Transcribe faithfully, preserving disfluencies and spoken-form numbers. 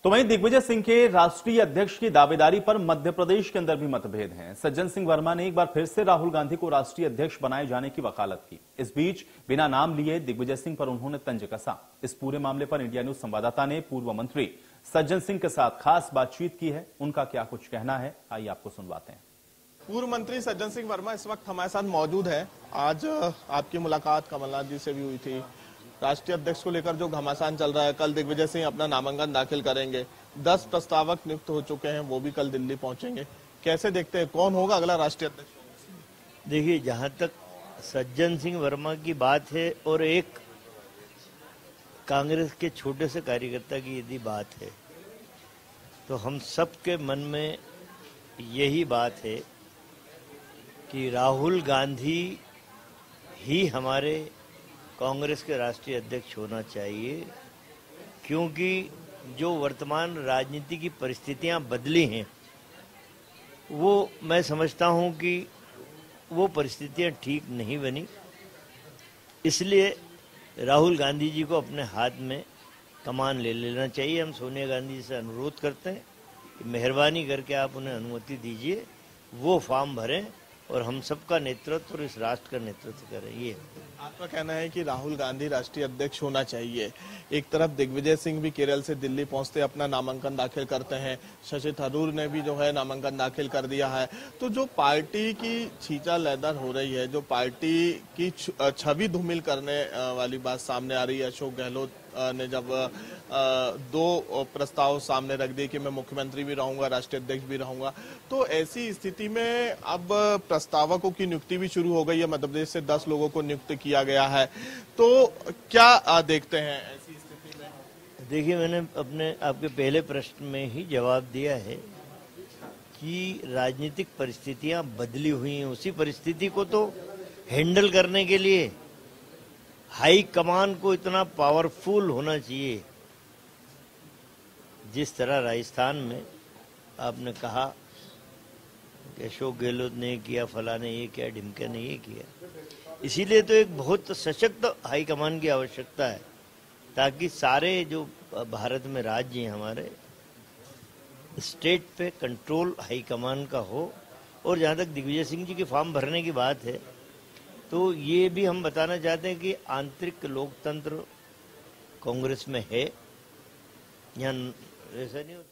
तो वहीं दिग्विजय सिंह के राष्ट्रीय अध्यक्ष की दावेदारी पर मध्य प्रदेश के अंदर भी मतभेद हैं। सज्जन सिंह वर्मा ने एक बार फिर से राहुल गांधी को राष्ट्रीय अध्यक्ष बनाए जाने की वकालत की। इस बीच बिना नाम लिए दिग्विजय सिंह पर उन्होंने तंज कसा। इस पूरे मामले पर इंडिया न्यूज संवाददाता ने पूर्व मंत्री सज्जन सिंह के साथ खास बातचीत की है। उनका क्या कुछ कहना है, आइए आपको सुनवाते हैं। पूर्व मंत्री सज्जन सिंह वर्मा इस वक्त हमारे साथ मौजूद है। आज आपकी मुलाकात कमलनाथ जी से भी हुई थी। राष्ट्रीय अध्यक्ष को लेकर जो घमासान चल रहा है, कल दिग्विजय सिंह अपना नामांकन दाखिल करेंगे। दस प्रस्तावक नियुक्त हो चुके हैं, वो भी कल दिल्ली पहुंचेंगे। कैसे देखते हैं, कौन होगा अगला राष्ट्रीय अध्यक्ष? देखिए, जहां तक सज्जन सिंह वर्मा की बात है और एक कांग्रेस के छोटे से कार्यकर्ता की यदि बात है, तो हम सबके मन में यही बात है कि राहुल गांधी ही हमारे कांग्रेस के राष्ट्रीय अध्यक्ष होना चाहिए, क्योंकि जो वर्तमान राजनीति की परिस्थितियां बदली हैं, वो मैं समझता हूं कि वो परिस्थितियां ठीक नहीं बनी। इसलिए राहुल गांधी जी को अपने हाथ में कमान ले लेना चाहिए। हम सोनिया गांधी जी से अनुरोध करते हैं कि मेहरबानी करके आप उन्हें अनुमति दीजिए, वो फॉर्म भरें और हम सबका नेतृत्व और इस राष्ट्र का नेतृत्व करें। ये आपका कहना है कि राहुल गांधी राष्ट्रीय अध्यक्ष होना चाहिए। एक तरफ दिग्विजय सिंह भी केरल से दिल्ली पहुंचते अपना नामांकन दाखिल करते हैं। शशि थरूर ने भी जो है नामांकन दाखिल कर दिया है। तो जो पार्टी की छींचा लैदर हो रही है, जो पार्टी की छवि धूमिल करने वाली बात सामने आ रही है। अशोक गहलोत ने जब दो प्रस्ताव सामने रख दिए कि मैं मुख्यमंत्री भी रहूंगा, राष्ट्रीय अध्यक्ष भी रहूंगा, तो ऐसी स्थिति में अब प्रस्तावकों की नियुक्ति भी शुरू हो गई है। मध्य प्रदेश से दस लोगों को नियुक्त किया गया है। तो क्या देखते हैं ऐसी स्थिति में? देखिए, मैंने अपने आपके पहले प्रश्न में ही जवाब दिया है कि राजनीतिक परिस्थितियां बदली हुई हैं। उसी परिस्थिति को तो हैंडल करने के लिए हाई कमान को इतना पावरफुल होना चाहिए। जिस तरह राजस्थान में आपने कहा कि अशोक गहलोत ने किया, फला ने ये किया, ढिमके ने ये किया, इसीलिए तो एक बहुत सशक्त हाई कमान की आवश्यकता है, ताकि सारे जो भारत में राज्य हैं हमारे, स्टेट पे कंट्रोल हाई कमान का हो। और जहाँ तक दिग्विजय सिंह जी के फॉर्म भरने की बात है, तो ये भी हम बताना चाहते हैं कि आंतरिक लोकतंत्र कांग्रेस में है। यहाँ ऐसा नहीं होता।